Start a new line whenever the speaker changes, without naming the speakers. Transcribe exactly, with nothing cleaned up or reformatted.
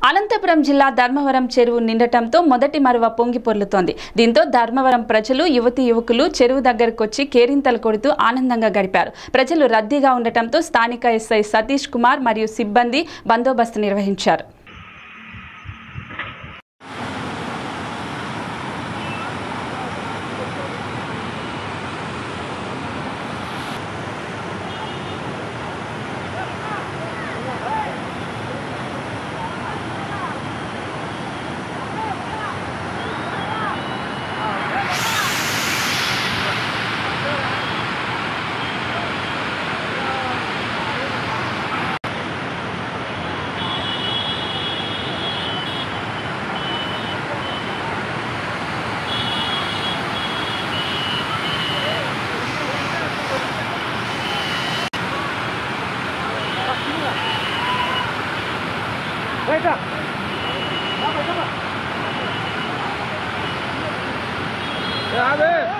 అనంతపురం జిల్లా ధర్మవరం చెరువు నిండటంతో మొదటి మరువ పొంగి పొర్లుతోంది. దీంతో ధర్మవరం ప్రజలు యువతి యువకులు చెరువు దగ్గరకొచ్చి కేరింతలు కొడుతూ ఆనందంగా గడిపారు. ప్రజలు రద్దీగా ఉండటంతో స్థానిక ఎస్ఐ సతీష్ కుమార్ మరియు సిబ్బంది బందోబస్తు నిర్వహించారు.
Baiklah. Ya, habis.